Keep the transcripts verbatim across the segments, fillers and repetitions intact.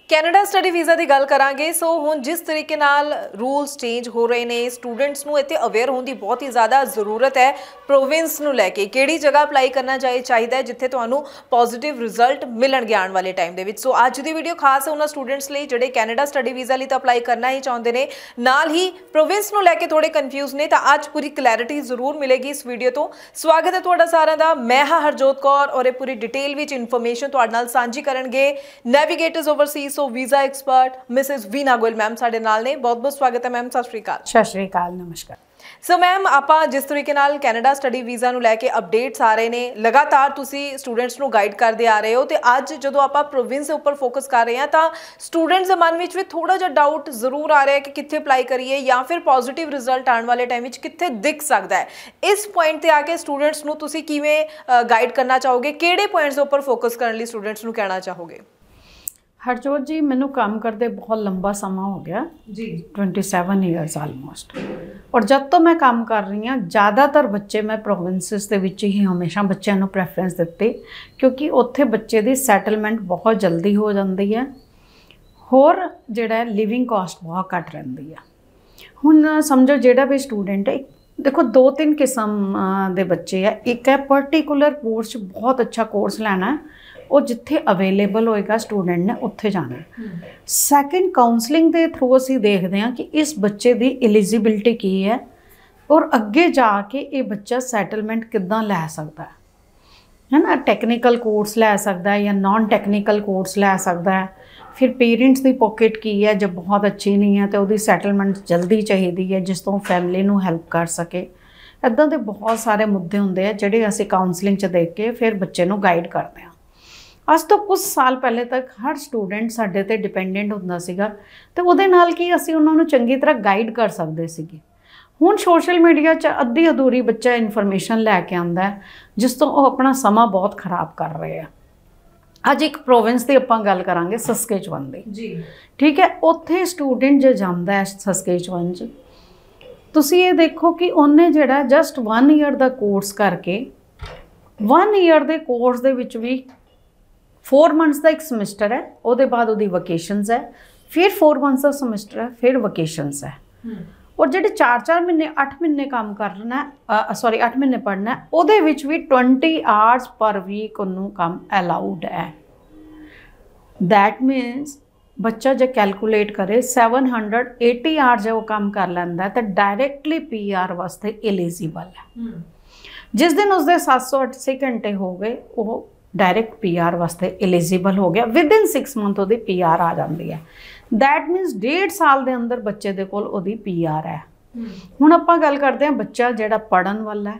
Canada study visa की गल करांगे। सो हुण जिस तरीके नाल रूल्स चेंज हो रहे हैं, स्टूडेंट्स नूं इत्थे अवेयर होने की बहुत ही ज़्यादा जरूरत है। प्रोविंस नूं लैके किहड़ी जगह अपलाई करना चाहिए चाहिए जिथे तुहानूं पॉजिटिव रिजल्ट मिलणगे आने वाले टाइम दे विच। सो अज दी वीडियो खास है उन्हां स्टूडेंट्स लई जिहड़े कैनेडा स्टडी वीज़ा लई तां अपलाई करना ही चाहुंदे ने, नाल ही प्रोविंस नूं लैके थोड़े कन्फ्यूज ने। तां अज पूरी क्लैरिटी जरूर मिलेगी इस वीडियो तो। स्वागत है तुहाडा सारिआं दा। मैं हां हरजोत कौर और ये पूरी डिटेल विच इन्फॉर्मेशन तुहाडे नाल सांझी करनगे navigators overseas so visa expert Mrs Veena Goyal ma'am साडे नाल ने। बहुत बहुत स्वागत है मैम। सत श्री अकाल। सत श्री अकाल, नमस्कार। सो मैम आपां जिस तरीके नाल कैनेडा स्टडी वीज़ा नूं लैके अपडेट्स आ रहे हैं, लगातार तुसी स्टूडेंट्स नूं गाइड करते आ रहे हो, तो अज जदों आपां प्रोविंस के उपर फोकस कर रहे हैं तो स्टूडेंट्स के मन में भी थोड़ा जिहा डाउट जरूर आ रहा है कि कित्थे अपलाई करिए या फिर पॉजिटिव रिजल्ट आने वाले टाइम में कित्थे दिख सकता है। इस पॉइंट पर आके स्टूडेंट्स नूं तुसी किवें गाइड करना चाहोगे, किहड़े पॉइंट्स के उपर फोकस करने लई स्टूडेंट्स नूं कहना चाहोगे? हरजोत जी, मैनू काम करते बहुत लंबा समा हो गया जी, ट्वेंटी सैवन ईयर्स आलमोस्ट। और जब तो मैं काम कर रही हाँ, ज़्यादातर बच्चे मैं प्रोविंसिस के विच ही हमेशा बच्चों को प्रैफरेंस दिती, क्योंकि उत्थे बच्चे की सैटलमेंट बहुत जल्दी हो जाती है, होर जिहड़ा लिविंग कॉस्ट बहुत घट रही है। हुण समझो जिहड़ा भी स्टूडेंट है, देखो दो तीन किस्म के बच्चे है। एक है पर्टिकुलर कोर्स बहुत अच्छा कोर्स लेना है, और जिथे अवेलेबल होएगा स्टूडेंट ने उत्थे जाना है। सैकेंड काउंसलिंग के थ्रू असी देखते हैं कि इस बच्चे की एलिजिबिलिटी की है और अगे जाके ये बच्चा सैटलमेंट किद्दां लै सकता है है ना। टैक्नीकल कोर्स लै सकता है या नॉन टैक्नीकल कोर्स लै सकता है। फिर पेरेंट्स की पॉकेट की है, जब बहुत अच्छी नहीं है तो वो सैटलमेंट जल्दी चाहिए है जिस तो फैमिली नूं हैल्प कर सके। इदां दे बहुत सारे मुद्दे होंदे हैं जिहड़े असी काउंसलिंग च देख के फिर बच्चे नूं गाइड करते हैं। अज तो कुछ साल पहले तक हर स्टूडेंट साडे ते डिपेंडेंट हुंदा सीगा, ते उहदे नाल की असीं उन्हां नूं चंगी तरह गाइड कर सकदे सीगे। हुण सोशल मीडिया च अद्धी अधूरी बच्चा इन्फॉर्मेशन लैके आंदा है जिस तो वो अपना समा बहुत खराब कर रहे हैं। अज एक प्रोविंस की आपां गल करांगे, सस्केचवन दी जी, ठीक है। उत्थे स्टूडेंट जो जांदा है सस्केचवन च, तुसीं ये देखो कि उन्हें जिहड़ा जस्ट वन ईयर का कोर्स करके वन ईयर के कोर्स दे विच भी फोर मंथ्स का एक समैसटर है, वो बाद वो वकेशनस है, फिर फोर मंथ्स का समैसटर है, फिर वकेशनस है। और जो चार चार महीने अठ महीने काम करना है, सॉरी अठ महीने पढ़ना है, वो भी ट्वेंटी आवर्स पर वीक उन्होंने काम अलाउड है। दैट मीनस बच्चा जो कैलकुलेट करे सैवन हंड्रड एटी आवर्स जो काम कर लैंदा है तो डायरैक्टली पी आर वास्ते एलिजिबल है। जिस दिन उसके सत्त सौ अस्सी घंटे हो गए वो डायरैक्ट पी आर वास्ते एलिजिबल हो गया। विद इन सिक्स मंथ वो पी आर आ जाती है। दैट मीनस डेढ़ साल के अंदर बच्चे दे कोल ओदी पी आर है। हुण आपां गल करते हैं बच्चा जिहड़ा पढ़न वाला है,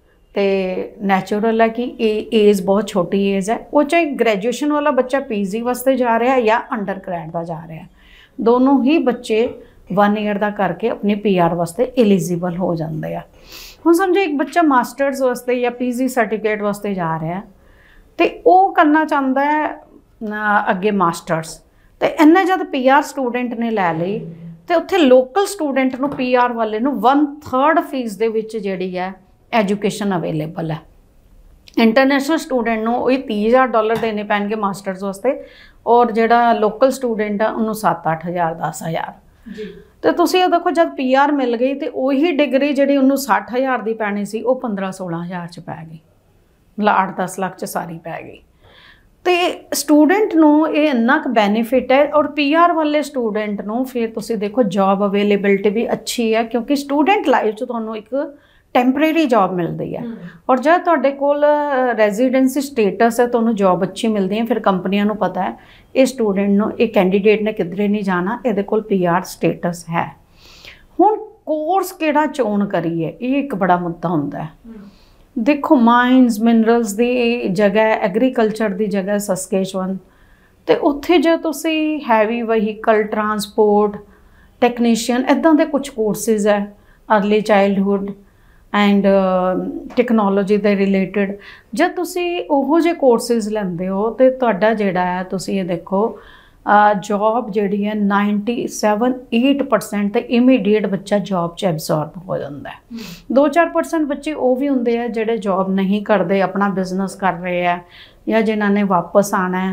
तो नैचुरल है कि एज बहुत छोटी एज है। वो चाहे ग्रैजुएशन वाला बच्चा पी जी वास्ते जा रहा है या अंडर ग्रैड का जा रहा है, दोनों ही बच्चे वन ईयर का करके अपनी पी आर वास्ते एलिजिबल हो जाते हैं। हुण समझो एक बच्चा मास्टर्स वास्ते या पी जी सर्टिफिकेट वास्ते जा रहा है, तो वो करना चाहता है अगे मास्टर्स, तो इन्ना जब पी आर स्टूडेंट ने लै ली तो उत्थे लोकल स्टूडेंट नूं पी आर वाले नूं वन थर्ड फीस दे विच जिहड़ी है एजुकेशन अवेलेबल है। इंटरनेशनल स्टूडेंट नूं वही तीह हज़ार डॉलर देने पैणगे मास्टर्स वास्ते, और जिहड़ा लोकल स्टूडेंट है उन्होंने सत्त अठ हज़ार दस हज़ार। तो तुसीं ये देखो जब पी आर मिल गई तो उही डिग्री जिहड़ी उन्होंने सठ हज़ार की पैनी सी वो पंद्रह सोलह हज़ार च पै गई, मतलब आठ दस लाख च सारी पै गई। तो स्टूडेंट नूं ये इन्ना क बैनीफिट है। और पी आर वाले स्टूडेंट नूं फिर तुसीं देखो जॉब अवेलेबिलिटी भी अच्छी है, क्योंकि स्टूडेंट लाइफ च तुहानूं एक टैंपरेरी जॉब मिलती है। और जब तुहाडे कोल रेजिडेंसी स्टेटस है, तुहानूं जॉब अच्छी मिलती है, फिर कंपनियां नूं पता है ये स्टूडेंट नूं ये कैंडीडेट ने किधरे नहीं जाना, इहदे कोल पी आर स्टेटस है। हुण कोर्स किहड़ा चोन करिए, ये एक बड़ा मुद्दा हुंदा है। देखो माइनस मिनरल्स की जगह, एग्रीकल्चर की जगह सस्केचवन, तो उत्थे जो तुसी हैवी वहीकल ट्रांसपोर्ट टैक्नीशियन इदां दे कुछ कोर्सिज है, अर्ली चाइल्डहुड एंड टैक्नोलॉजी के रिलेटिड। जब तुसी ओहो जे कोर्सिज लैंदे हो तो तुहाडा जिहड़ा है तुसी ये देखो जॉब जिहड़ी है नाइनटी सैवन एट परसेंट तो इमीडिएट बच्चा जॉब च एब्जॉर्ब हो जाता है। दो चार परसेंट बच्चे वो भी होंगे है जिहड़े जॉब नहीं करते, अपना बिजनेस कर रहे हैं या जिन्होंने वापस आना है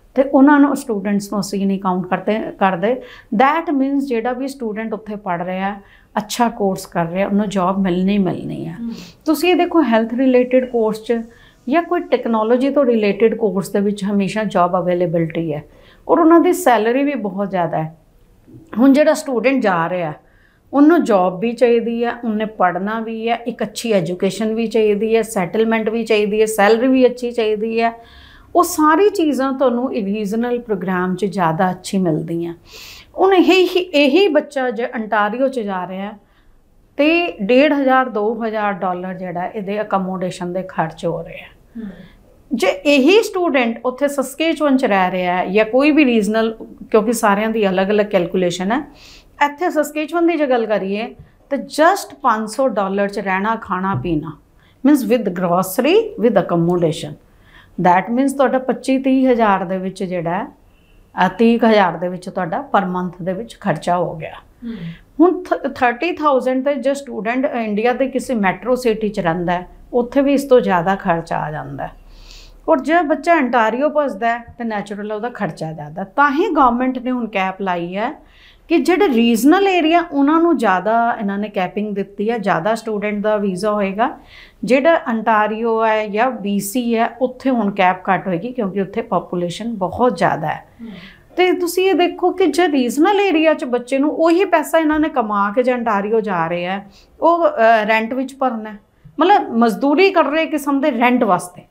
ਤੇ ਉਹਨਾਂ ਨੂੰ ਸਟੂਡੈਂਟਸ ਨੂੰ ਅਸੀਂ ਨਹੀਂ ਕਾਊਂਟ ਕਰਦੇ ਕਰਦੇ ਦੈਟ ਮੀਨਸ ਜਿਹੜਾ ਵੀ ਸਟੂਡੈਂਟ ਉੱਥੇ ਪੜ੍ਹ ਰਿਹਾ ਅੱਛਾ ਕੋਰਸ ਕਰ ਰਿਹਾ ਉਹਨੂੰ ਜੌਬ ਮਿਲਣੀ ਮਿਲਣੀ ਹੈ। ਤੁਸੀਂ ਇਹ ਦੇਖੋ ਹੈਲਥ ਰਿਲੇਟਡ ਕੋਰਸ 'ਚ ਜਾਂ ਕੋਈ ਟੈਕਨੋਲੋਜੀ ਤੋਂ ਰਿਲੇਟਡ ਕੋਰਸ ਦੇ ਵਿੱਚ ਹਮੇਸ਼ਾ ਜੌਬ ਅਵੇਲੇਬਿਲਟੀ ਹੈ ਔਰ ਉਹਨਾਂ ਦੀ ਸੈਲਰੀ ਵੀ ਬਹੁਤ ਜ਼ਿਆਦਾ ਹੈ। ਹੁਣ ਜਿਹੜਾ ਸਟੂਡੈਂਟ ਜਾ ਰਿਹਾ ਉਹਨੂੰ ਜੌਬ ਵੀ ਚਾਹੀਦੀ ਹੈ, ਉਹਨੇ ਪੜ੍ਹਨਾ ਵੀ ਹੈ, ਇੱਕ ਅੱਛੀ ਐਜੂਕੇਸ਼ਨ ਵੀ ਚਾਹੀਦੀ ਹੈ, ਸੈਟਲਮੈਂਟ ਵੀ ਚਾਹੀਦੀ ਹੈ, ਸੈਲਰੀ ਵੀ ਅੱਛੀ ਚਾਹੀਦੀ ਹੈ। ਉਹ ਸਾਰੀ ਚੀਜ਼ਾਂ ਤੁਹਾਨੂੰ ਰੀਜਨਲ ਪ੍ਰੋਗਰਾਮ 'ਚ ਜ਼ਿਆਦਾ ਅੱਛੀ ਮਿਲਦੀਆਂ। ਹੁਣ ਇਹੀ ਇਹੀ ਬੱਚਾ ਜੇ ਅੰਟਾਰੀਓ 'ਚ ਜਾ ਰਿਹਾ ਤੇ ਡੇਢ ਹਜ਼ਾਰ ਦੋ ਹਜ਼ਾਰ ਡਾਲਰ ਜਿਹੜਾ ਇਹਦੇ ਅਕਮੋਡੇਸ਼ਨ ਦੇ ਖਰਚ ਹੋ ਰਹੇ ਆ। ਜੇ ਇਹੀ ਸਟੂਡੈਂਟ ਉੱਥੇ ਸਸਕੇਚੁਅਨ 'ਚ ਰਹਿ ਰਿਹਾ ਹੈ ਜਾਂ ਕੋਈ ਵੀ ਰੀਜਨਲ, ਕਿਉਂਕਿ ਸਾਰਿਆਂ ਦੀ ਅਲੱਗ-ਅਲੱਗ ਕੈਲਕੂਲੇਸ਼ਨ ਹੈ, ਇੱਥੇ ਸਸਕੇਚੁਅਨ ਦੀ ਜੇ ਗੱਲ ਕਰੀਏ ਤਾਂ ਜਸਟ ਪੰਜ ਸੌ ਡਾਲਰ 'ਚ ਰਹਿਣਾ ਖਾਣਾ ਪੀਣਾ means with grocery with accommodation that means ਤੁਹਾਡਾ ਪੱਚੀ ਤੀਹ ਹਜ਼ਾਰ ਦੇ ਵਿੱਚ ਜਿਹੜਾ ਤੀਹ ਹਜ਼ਾਰ ਦੇ ਵਿੱਚ ਤੁਹਾਡਾ ਪਰ ਮੰਥ ਦੇ ਵਿੱਚ ਖਰਚਾ ਹੋ ਗਿਆ। ਹੁਣ ਥਰਟੀ ਥਾਊਜ਼ੈਂਡ ਤੇ ਜੇ ਸਟੂਡੈਂਟ ਇੰਡੀਆ ਦੇ ਕਿਸੇ ਮੈਟਰੋ ਸਿਟੀ 'ਚ ਰਹਿੰਦਾ ਹੈ ਉੱਥੇ ਵੀ ਇਸ ਤੋਂ ਜ਼ਿਆਦਾ ਖਰਚਾ ਆ ਜਾਂਦਾ ਹੈ। ਔਰ ਜੇ ਬੱਚਾ ਅੰਟਾਰੀਓ ਭੱਜਦਾ ਹੈ ਤਾਂ ਨੈਚੁਰਲ ਉਹਦਾ ਖਰਚਾ ਜ਼ਿਆਦਾ। ਤਾਂ ਹੀ ਗਵਰਨਮੈਂਟ ਨੇ ਹੁਣ ਕੈਪ ਲਾਈ ਹੈ ਕਿ ਜਿਹੜੇ ਰੀਜਨਲ ਏਰੀਆ ਉਹਨਾਂ ਨੂੰ ਜ਼ਿਆਦਾ ਇਹਨਾਂ ਨੇ ਕੈਪਿੰਗ ਦਿੱਤੀ ਹੈ, ਜ਼ਿਆਦਾ ਸਟੂਡੈਂਟ ਦਾ ਵੀਜ਼ਾ ਹੋਏਗਾ। ਜਿਹੜਾ ਅੰਟਾਰੀਓ ਹੈ ਜਾਂ ਬੀ ਸੀ ਹੈ ਉੱਥੇ ਹੁਣ ਕੈਪ ਘੱਟ ਹੋਏਗੀ ਕਿਉਂਕਿ ਉੱਥੇ ਪਾਪੂਲੇਸ਼ਨ ਬਹੁਤ ਜ਼ਿਆਦਾ ਹੈ। ਤੇ ਤੁਸੀਂ ਇਹ ਦੇਖੋ ਕਿ ਜੇ ਰੀਜਨਲ ਏਰੀਆ 'ਚ ਬੱਚੇ ਨੂੰ ਉਹੀ ਪੈਸਾ ਇਹਨਾਂ ਨੇ ਕਮਾ ਕੇ ਜੇ ਅੰਟਾਰੀਓ ਜਾ ਰਹੇ ਹੈ ਉਹ ਰੈਂਟ ਵਿੱਚ ਭਰਨਾ, ਮਤਲਬ ਮਜ਼ਦੂਰੀ ਕਰ ਰਹੇ ਕਿਸਮ ਦੇ ਰੈਂਟ ਵਾਸਤੇ।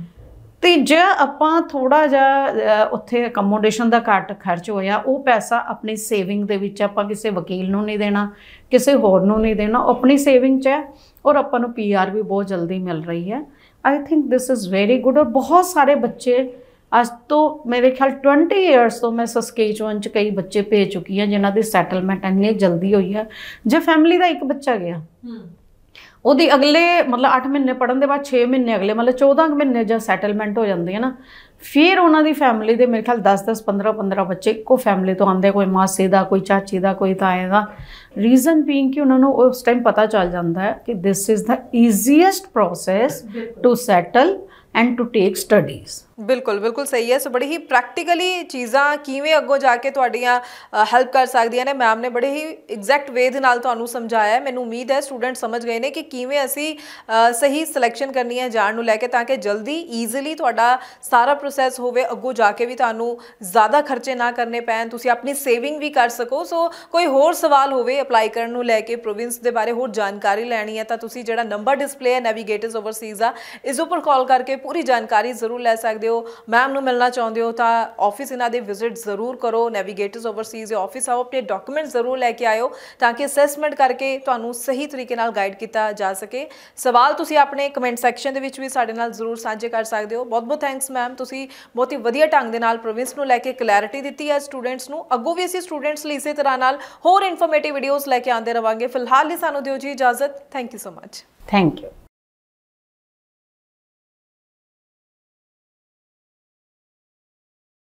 ਤੇ ਜੇ ਆਪਾਂ ਥੋੜਾ ਜਿਹਾ ਉੱਥੇ ਅਕਮੋਡੇਸ਼ਨ ਦਾ ਘੱਟ ਖਰਚ ਹੋਇਆ ਉਹ ਪੈਸਾ ਆਪਣੀ ਸੇਵਿੰਗ ਦੇ ਵਿੱਚ ਆਪਾਂ ਕਿਸੇ ਵਕੀਲ ਨੂੰ ਨਹੀਂ ਦੇਣਾ, ਕਿਸੇ ਹੋਰ ਨੂੰ ਨਹੀਂ ਦੇਣਾ, ਉਹ ਆਪਣੀ ਸੇਵਿੰਗ 'ਚ ਹੈ ਔਰ ਆਪਾਂ ਨੂੰ ਪੀ ਆਰ ਵੀ ਬਹੁਤ ਜਲਦੀ ਮਿਲ ਰਹੀ ਹੈ। I think this is very good. ਔਰ ਬਹੁਤ ਸਾਰੇ ਬੱਚੇ ਅੱਜ ਤੋਂ ਮੇਰੇ ਖਿਆਲ ਟਵੰਟੀ ਈਅਰਸ ਤੋਂ ਮੈਂ ਸਸਕੇਚੁਅਨ 'ਚ ਕਈ ਬੱਚੇ ਭੇਜ ਚੁੱਕੀ ਹਾਂ ਜਿਨ੍ਹਾਂ ਦੀ ਸੈਟਲਮੈਂਟ ਇੰਨੀ ਜਲਦੀ ਹੋਈ ਹੈ। ਜੇ ਫੈਮਿਲੀ ਦਾ ਇੱਕ ਬੱਚਾ ਗਿਆ ਉਹਦੀ ਅਗਲੇ ਮਤਲਬ ਅੱਠ ਮਹੀਨੇ ਪੜ੍ਹਨ ਦੇ ਬਾਅਦ ਛੇ ਮਹੀਨੇ ਅਗਲੇ ਮਤਲਬ ਚੌਦਾਂ ਮਹੀਨੇ ਜਦ ਸੈਟਲਮੈਂਟ ਹੋ ਜਾਂਦੀ ਹੈ ਨਾ, ਫਿਰ ਉਹਨਾਂ ਦੀ ਫੈਮਿਲੀ ਦੇ ਮੇਰੇ ਖਿਆਲ ਦਸ ਦਸ ਪੰਦਰਾਂ ਪੰਦਰਾਂ ਬੱਚੇ ਇੱਕੋ ਫੈਮਿਲੀ ਤੋਂ ਆਉਂਦੇ, ਕੋਈ ਮਾਸੀ ਦਾ, ਕੋਈ ਚਾਚੀ ਦਾ, ਕੋਈ ਤਾਏ ਦਾ। ਰੀਜ਼ਨ ਬੀਇੰਗ ਕਿ ਉਹਨਾਂ ਨੂੰ ਉਸ ਟਾਈਮ ਪਤਾ ਚੱਲ ਜਾਂਦਾ ਹੈ ਕਿ this is the easiest process to settle and to take studies. ਬਿਲਕੁਲ ਬਿਲਕੁਲ ਸਹੀ ਹੈ। ਸੋ ਬੜੀ ਹੀ ਪ੍ਰੈਕਟੀਕਲੀ ਚੀਜ਼ਾਂ ਕਿਵੇਂ ਅੱਗੋਂ ਜਾ ਕੇ ਤੁਹਾਡੀਆਂ ਹੈਲਪ ਕਰ ਸਕਦੀਆਂ ਨੇ, ਮੈਮ ਨੇ ਬੜੇ ਹੀ ਐਗਜ਼ੈਕਟ ਵੇ ਦੇ ਨਾਲ ਤੁਹਾਨੂੰ ਸਮਝਾਇਆ। ਮੈਨੂੰ ਉਮੀਦ ਹੈ ਸਟੂਡੈਂਟ ਸਮਝ ਗਏ ਨੇ ਕਿ ਕਿਵੇਂ ਅਸੀਂ ਸਹੀ ਸਿਲੈਕਸ਼ਨ ਕਰਨੀ ਹੈ ਜਾਣ ਨੂੰ ਲੈ ਕੇ, ਤਾਂ ਕਿ ਜਲਦੀ ਈਜ਼ੀਲੀ ਤੁਹਾਡਾ ਸਾਰਾ ਪ੍ਰੋਸੈਸ ਹੋਵੇ, ਅੱਗੋਂ ਜਾ ਕੇ ਵੀ ਤੁਹਾਨੂੰ ਜ਼ਿਆਦਾ ਖਰਚੇ ਨਾ ਕਰਨੇ ਪੈਣ, ਤੁਸੀਂ ਆਪਣੀ ਸੇਵਿੰਗ ਵੀ ਕਰ ਸਕੋ। ਸੋ ਕੋਈ ਹੋਰ ਸਵਾਲ ਹੋਵੇ ਅਪਲਾਈ ਕਰਨ ਨੂੰ ਲੈ ਕੇ, ਪ੍ਰੋਵਿੰਸ ਦੇ ਬਾਰੇ ਹੋਰ ਜਾਣਕਾਰੀ ਲੈਣੀ ਹੈ ਤਾਂ ਤੁਸੀਂ ਜਿਹੜਾ ਨੰਬਰ ਡਿਸਪਲੇ ਹੈ ਨੈਵੀਗੇਟਰਸ ਓਵਰਸੀਜ਼ ਦਾ, ਇਸ ਉੱਪਰ ਕਾਲ ਕਰਕੇ ਪੂਰੀ ਜਾਣਕਾਰੀ ਜ਼ਰੂਰ ਲੈ ਸਕਦੇ ਹੋ। ਮੈਮ ਨੂੰ ਮਿਲਣਾ ਚਾਹੁੰਦੇ ਹੋ ਤਾਂ ਆਫਿਸ ਇਹਨਾਂ ਦੇ ਵਿਜ਼ਿਟ ਜ਼ਰੂਰ ਕਰੋ। ਨੈਵੀਗੇਟਰਸ ਓਵਰਸੀਜ਼ ਦੇ ਆਫਿਸ ਆਓ, ਆਪਣੇ ਡਾਕੂਮੈਂਟ ਜ਼ਰੂਰ ਲੈ ਕੇ ਆਇਓ ਤਾਂ ਕਿ ਅਸੈਸਮੈਂਟ ਕਰਕੇ ਤੁਹਾਨੂੰ ਸਹੀ ਤਰੀਕੇ ਨਾਲ ਗਾਈਡ ਕੀਤਾ ਜਾ ਸਕੇ। ਸਵਾਲ ਤੁਸੀਂ ਆਪਣੇ ਕਮੈਂਟ ਸੈਕਸ਼ਨ ਦੇ ਵਿੱਚ ਵੀ ਸਾਡੇ ਨਾਲ ਜ਼ਰੂਰ ਸਾਂਝੇ ਕਰ ਸਕਦੇ ਹੋ। ਬਹੁਤ ਬਹੁਤ ਥੈਂਕਸ ਮੈਮ, ਤੁਸੀਂ ਬਹੁਤ ਹੀ ਵਧੀਆ ਢੰਗ ਦੇ ਨਾਲ ਪ੍ਰੋਵਿੰਸ ਨੂੰ ਲੈ ਕੇ ਕਲੈਰਿਟੀ ਦਿੱਤੀ ਹੈ ਸਟੂਡੈਂਟਸ ਨੂੰ। ਅੱਗੋਂ ਵੀ ਅਸੀਂ ਸਟੂਡੈਂਟਸ ਲਈ ਇਸੇ ਤਰ੍ਹਾਂ ਨਾਲ ਹੋਰ ਇਨਫੋਰਮੇਟਿਵ ਵੀਡੀਓਜ਼ ਲੈ ਕੇ ਆਉਂਦੇ ਰਵਾਂਗੇ। ਫਿਲਹਾਲ ਲਈ ਸਾਨੂੰ ਦਿਓ ਜੀ ਇਜਾਜ਼ਤ। Thank you so much. Thank you.